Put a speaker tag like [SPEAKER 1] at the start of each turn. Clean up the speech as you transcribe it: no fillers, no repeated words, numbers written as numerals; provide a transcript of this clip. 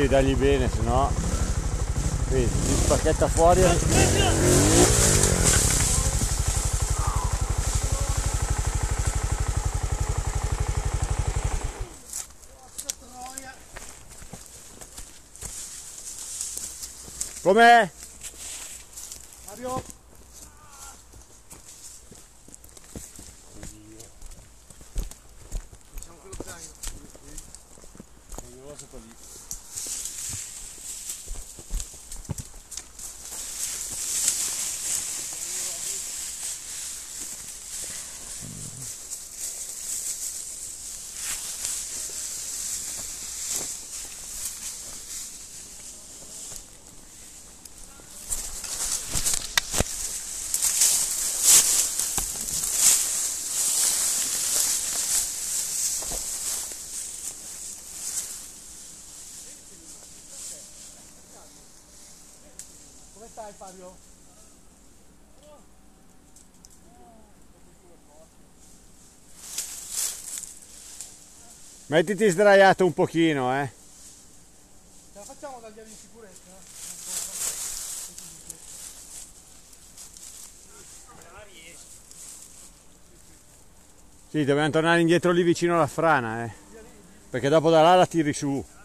[SPEAKER 1] devi dargli bene, sennò vedi, si spacchetta fuori. Com'è?
[SPEAKER 2] Fabio! Facciamo quello zaino.
[SPEAKER 1] Non lo so lì.
[SPEAKER 2] Come stai Fabio?
[SPEAKER 1] Mettiti sdraiato un pochino,
[SPEAKER 2] Ce la facciamo dal via di sicurezza?
[SPEAKER 1] Sì, dobbiamo tornare indietro lì vicino alla frana, perché dopo da là la tiri su.